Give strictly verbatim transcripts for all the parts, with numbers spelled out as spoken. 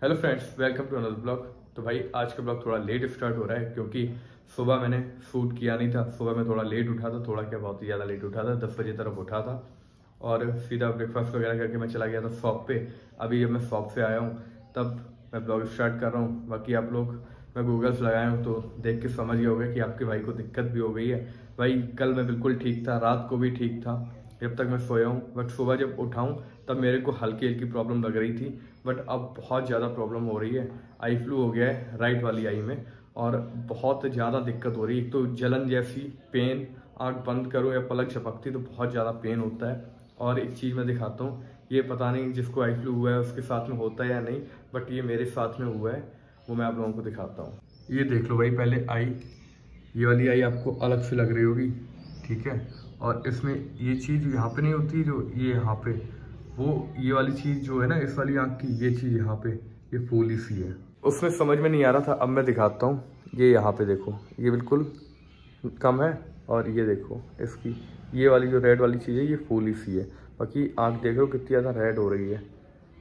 Hello friends, welcome to another blog. तो भाई आज का ब्लॉग थोड़ा लेट स्टार्ट हो रहा है क्योंकि सुबह मैंने शूट किया नहीं था। सुबह मैं थोड़ा लेट उठा था, थोड़ा क्या बहुत ही ज़्यादा लेट उठा था। दस बजे तरफ उठा था और सीधा ब्रेकफास्ट वगैरह करके मैं चला गया था शॉप पे। अभी जब मैं शॉप से आया हूँ तब मैं ब्लॉग स्टार्ट कर रहा हूँ। बाकी आप लोग, मैं गूगल्स लगाया हूँ तो देख के समझ गए होंगे कि आपके भाई को दिक्कत भी हो गई है। भाई कल मैं बिल्कुल ठीक था, रात को भी ठीक था जब तक मैं सोया हूँ, बट सुबह जब उठाऊँ तब मेरे को हल्की हल्की प्रॉब्लम लग रही थी। बट अब बहुत ज़्यादा प्रॉब्लम हो रही है। आई फ्लू हो गया है राइट वाली आई में और बहुत ज़्यादा दिक्कत हो रही है। एक तो जलन जैसी, पेन, आँख बंद करो या पलक झपकती तो बहुत ज़्यादा पेन होता है। और एक चीज़ मैं दिखाता हूँ, ये पता नहीं जिसको आई फ्लू हुआ है उसके साथ में होता है या नहीं, बट ये मेरे साथ में हुआ है, वो मैं आप लोगों को दिखाता हूँ। ये देख लो भाई, पहले आई, ये वाली आई आपको अलग से लग रही होगी, ठीक है। और इसमें ये चीज़ यहाँ पे नहीं होती जो ये यहाँ पे, वो ये वाली चीज़ जो है ना इस वाली आँख की, ये चीज़ यहाँ पे ये फूली सी है। उसमें समझ में नहीं आ रहा था, अब मैं दिखाता हूँ। ये यहाँ पे देखो, ये बिल्कुल कम है और ये देखो इसकी ये वाली जो रेड वाली चीज़ है ये फूली सी है। बाकी आँख देख लो कितनी ज़्यादा रेड हो रही है,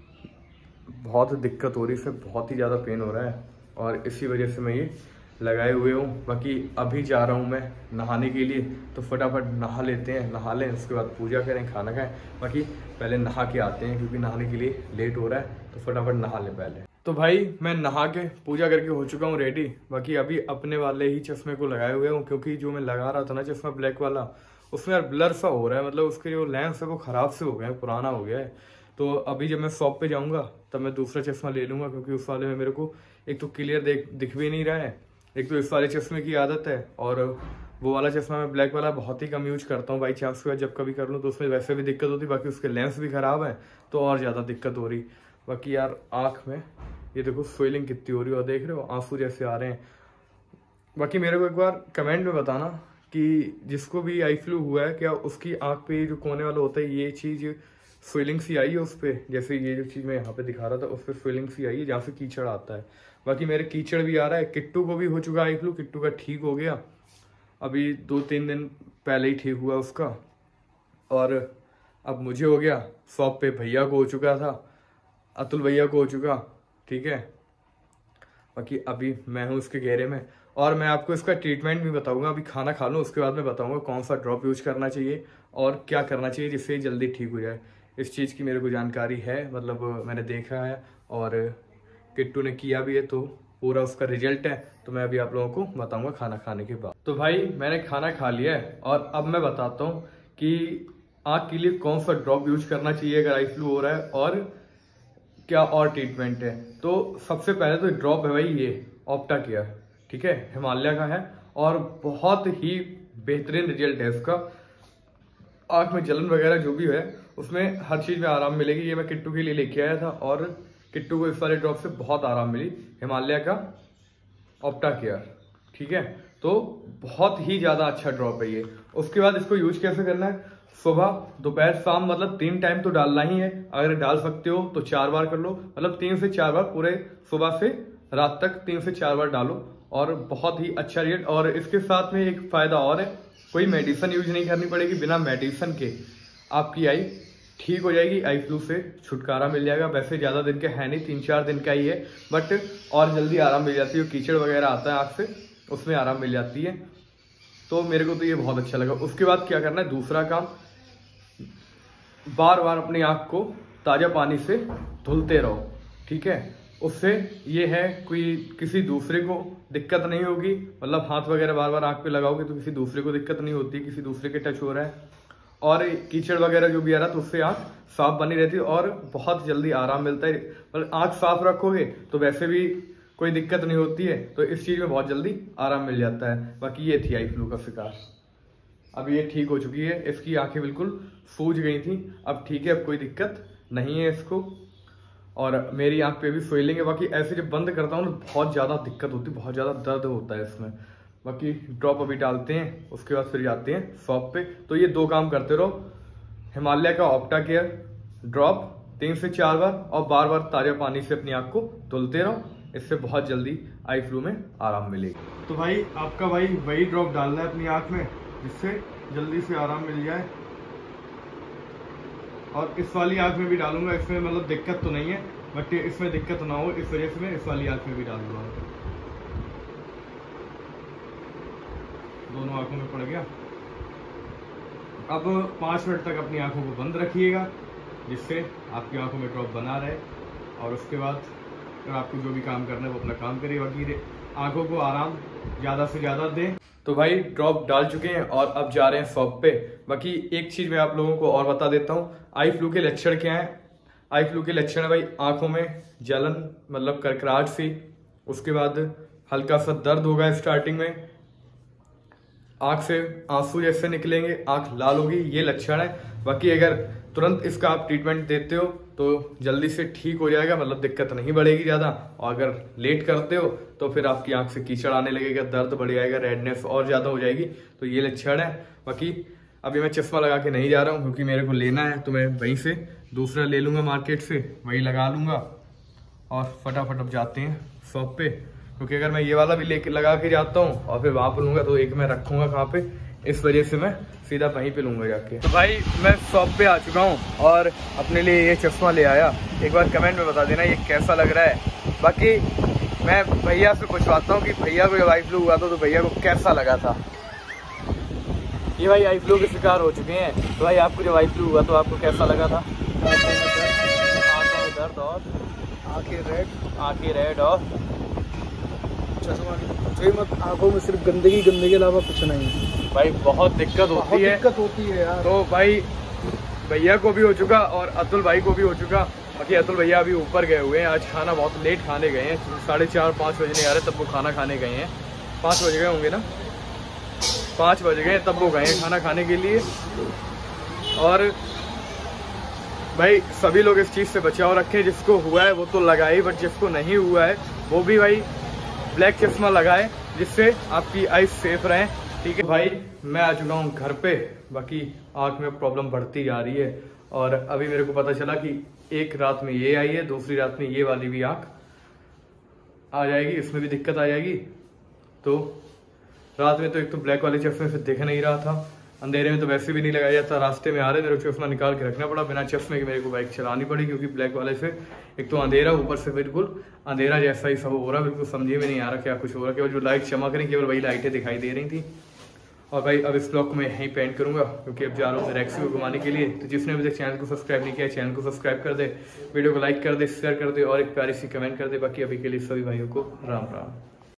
बहुत दिक्कत हो रही है, इसमें बहुत ही ज़्यादा पेन हो रहा है और इसी वजह से मैं ये लगाए हुए हूँ। बाकी अभी जा रहा हूँ मैं नहाने के लिए, तो फटाफट नहा लेते हैं, नहा लें, उसके बाद पूजा करें, खाना खाएं। बाकी पहले नहा के आते हैं क्योंकि नहाने के लिए लेट हो रहा है, तो फटाफट नहा लें पहले। तो भाई मैं नहा के पूजा करके हो चुका हूँ रेडी। बाकी अभी अपने वाले ही चश्मे को लगाए हुए हूँ क्योंकि जो मैं लगा रहा था ना चश्मा ब्लैक वाला, उसमें यार ब्लर सा हो रहा है, मतलब उसके जो लेंस है वो ख़राब से हो गए हैं, पुराना हो गया है। तो अभी जब मैं शॉप पे जाऊँगा तब मैं दूसरा चश्मा ले लूँगा क्योंकि उस वाले में मेरे को एक तो क्लियर देख दिख भी नहीं रहा है, एक तो इस वाले चश्मे की आदत है, और वो वाला चश्मा मैं ब्लैक वाला बहुत ही कम यूज करता हूँ। बाई चांस के बाद जब कभी कर लूँ तो उसमें वैसे भी दिक्कत होती, बाकी उसके लेंस भी ख़राब है तो और ज़्यादा दिक्कत हो रही। बाकी यार आँख में ये देखो स्वेलिंग कितनी हो रही है और देख रहे हो आंसू जैसे आ रहे हैं। बाकी मेरे को एक बार कमेंट में बताना कि जिसको भी आई फ्लू हुआ है क्या उसकी आँख पे जो कोने वाला होता है ये चीज़ स्वेलिंग सी आई है उस पर, जैसे ये जो चीज़ मैं यहाँ पे दिखा रहा था उस पर स्वेलिंग सी आई है जहाँ से कीचड़ आता है। बाकी मेरे कीचड़ भी आ रहा है, किट्टू को भी हो चुका आई फ्लू, किट्टू का ठीक हो गया अभी दो तीन दिन पहले ही ठीक हुआ उसका, और अब मुझे हो गया, शॉप पे भैया को हो चुका था, अतुल भैया को हो चुका, ठीक है। बाकी अभी मैं हूँ उसके घेरे में और मैं आपको इसका ट्रीटमेंट भी बताऊंगा। अभी खाना खा लूँ उसके बाद मैं बताऊंगा कौन सा ड्रॉप यूज करना चाहिए और क्या करना चाहिए जिससे जल्दी ठीक हो जाए। इस चीज़ की मेरे को जानकारी है, मतलब मैंने देखा है और किट्टू ने किया भी है, तो पूरा उसका रिजल्ट है, तो मैं अभी आप लोगों को बताऊंगा खाना खाने के बाद। तो भाई मैंने खाना खा लिया है और अब मैं बताता हूँ कि आँख के लिए कौन सा ड्रॉप यूज करना चाहिए अगर आई फ्लू हो रहा है और क्या और ट्रीटमेंट है। तो सबसे पहले तो ड्रॉप है भाई ये ऑप्टा केयर, ठीक है, हिमालय का है और बहुत ही बेहतरीन रिजल्ट है इसका। आँख में जलन वगैरह जो भी है उसमें हर चीज़ में आराम मिलेगी। ये मैं किट्टू के लिए लेके आया था और किट्टू को इस वाले ड्रॉप से बहुत आराम मिली, हिमालय का ऑप्टा केयर, ठीक है। तो बहुत ही ज़्यादा अच्छा ड्रॉप है ये। उसके बाद इसको यूज कैसे करना है, सुबह दोपहर शाम, मतलब तीन टाइम तो डालना ही है। अगर डाल सकते हो तो चार बार कर लो, मतलब तीन से चार बार पूरे सुबह से रात तक तीन से चार बार डालो और बहुत ही अच्छा रिजल्ट। और इसके साथ में एक फायदा और है, कोई मेडिसिन यूज नहीं करनी पड़ेगी, बिना मेडिसिन के आपकी आई ठीक हो जाएगी, आई फ्लू से छुटकारा मिल जाएगा। वैसे ज़्यादा दिन का है नहीं, तीन चार दिन का ही है, बट और जल्दी आराम मिल जाती है। कीचड़ वगैरह आता है आँख से उसमें आराम मिल जाती है, तो मेरे को तो ये बहुत अच्छा लगा। उसके बाद क्या करना है, दूसरा काम, बार बार अपनी आँख को ताज़ा पानी से धुलते रहो, ठीक है। उससे ये है कोई किसी दूसरे को दिक्कत नहीं होगी, मतलब हाथ वगैरह बार बार आँख पे लगाओगे तो किसी दूसरे को दिक्कत नहीं होती, किसी दूसरे के टच हो रहा है। और कीचड़ वगैरह जो भी आ रहा है तो उससे आँख साफ बनी रहती है और बहुत जल्दी आराम मिलता है। मतलब आँख साफ रखोगे तो वैसे भी कोई दिक्कत नहीं होती है, तो इस चीज़ में बहुत जल्दी आराम मिल जाता है। बाकी ये थी आई फ्लू का शिकार, अब ये ठीक हो चुकी है, इसकी आंखें बिल्कुल सूज गई थी, अब ठीक है, अब कोई दिक्कत नहीं है इसको। और मेरी आंख पे भी स्वेलिंग है। बाकी ऐसे जब बंद करता हूँ ना बहुत ज़्यादा दिक्कत होती है, बहुत ज़्यादा दर्द होता है इसमें। बाकी ड्रॉप अभी डालते हैं, उसके बाद फिर जाते हैं शॉप पे। तो ये दो काम करते रहो, हिमालय का ऑप्टा केयर ड्रॉप तीन से चार बार और बार बार ताज़ा पानी से अपनी आँख को धुलते रहो, इससे बहुत जल्दी आई फ्लू में आराम मिलेगा। तो भाई आपका भाई वही ड्रॉप डालना है अपनी आँख में जिससे जल्दी से आराम मिल जाए। और इस वाली आँख में भी डालूंगा, इसमें मतलब दिक्कत तो नहीं है, बट इसमें दिक्कत ना हो इस वजह से मैं इस वाली आँख में भी डाल दूँगा। दोनों आँखों में पड़ गया। अब पाँच मिनट तक अपनी आँखों को बंद रखिएगा जिससे आपकी आँखों में ड्रॉप बना रहे, और उसके बाद अगर आपको जो भी काम करना है वो अपना काम करिए। बाकी आँखों को आराम ज़्यादा से ज़्यादा दें। तो भाई ड्रॉप डाल चुके हैं और अब जा रहे हैं शॉप पे। बाकी एक चीज़ मैं आप लोगों को और बता देता हूँ, आई फ्लू के लक्षण क्या हैं। आई फ्लू के लक्षण है भाई आँखों में जलन मतलब करकराहट सी, उसके बाद हल्का सा दर्द होगा स्टार्टिंग में, आँख से आंसू जैसे निकलेंगे, आँख लाल होगी, ये लक्षण है। बाकी अगर तुरंत इसका आप ट्रीटमेंट देते हो तो जल्दी से ठीक हो जाएगा, मतलब दिक्कत नहीं बढ़ेगी ज़्यादा। और अगर लेट करते हो तो फिर आपकी आँख से कीचड़ आने लगेगा, दर्द बढ़ जाएगा, रेडनेस और ज़्यादा हो जाएगी। तो ये लक्षण है। बाकी अभी मैं चश्मा लगा के नहीं जा रहा हूँ क्योंकि मेरे को लेना है, तो मैं वहीं से दूसरा ले लूँगा मार्केट से, वही लगा लूँगा और फटाफट अब जाते हैं शॉप पे। क्योंकि अगर मैं ये वाला भी लेके लगा के जाता हूँ और फिर वहाँ पर लूँगा तो एक मैं रखूँगा कहाँ पे, इस वजह से मैं सीधा वहीं पे लूँगा जाके। तो भाई मैं शॉप पे आ चुका हूँ और अपने लिए ये चश्मा ले आया। एक बार कमेंट में बता देना ये कैसा लग रहा है। बाकी मैं भैया से पूछवाता हूँ कि भैया को जब आई फ्लू हुआ था तो भैया को कैसा लगा था। ये भाई आई फ्लू के शिकार हो चुके हैं, तो भाई आपको जब आई फ्लू हुआ तो आपको कैसा लगा था? आँखों में दर्द और आँखें रेड, आँखें रेड और चश्मा नहीं, मत आँखों में सिर्फ गंदगी गंदगी के अलावा कुछ नहीं है भाई। बहुत दिक्कत होती है, दिक्कत होती है यार। तो भाई भैया को भी हो चुका और अतुल भाई को भी हो चुका। बाकी अतुल भैया अभी ऊपर गए हुए हैं, आज खाना बहुत लेट खाने गए हैं, साढ़े चार पाँच बजने आ रहे तब वो खाना खाने गए हैं। पाँच बज गए होंगे ना, पाँच बज गए तब वो गए हैं खाना खाने के लिए। और भाई सभी लोग इस चीज़ से बचाव रखें, जिसको हुआ है वो तो लगाए, बट जिसको नहीं हुआ है वो भी भाई ब्लैक चश्मा लगाए जिससे आपकी आईज सेफ रहें। ठीक है भाई, मैं आ चुका हूँ घर पे। बाकी आँख में प्रॉब्लम बढ़ती जा रही है और अभी मेरे को पता चला कि एक रात में ये आई है, दूसरी रात में ये वाली भी आँख आ जाएगी, इसमें भी दिक्कत आ जाएगी। तो रात में तो एक तो ब्लैक वाले चश्मे से दिख नहीं रहा था, अंधेरे में तो वैसे भी नहीं लगाया जाता। रास्ते में आ रहे मेरे को चश्मा निकाल के रखना पड़ा, बिना चश्मे के मेरे को बाइक चलानी पड़ी क्योंकि ब्लैक वाले से एक तो अंधेरा, ऊपर से बिल्कुल अंधेरा जैसा ही सब हो रहा, बिल्कुल समझे में नहीं आ रहा क्या कुछ हो रहा। केवल जो लाइट चमक रही केवल वही लाइटें दिखाई दे रही थी। और भाई अब इस ब्लॉग को मैं यहीं पेंट करूंगा क्योंकि अब जा रहा हूँ रैक्सी को घुमाने के लिए। तो जिसने अभी तक चैनल को सब्सक्राइब नहीं किया चैनल को सब्सक्राइब कर दे, वीडियो को लाइक कर दे, शेयर कर दे और एक प्यारी सी कमेंट कर दे। बाकी अभी के लिए सभी भाइयों को राम राम।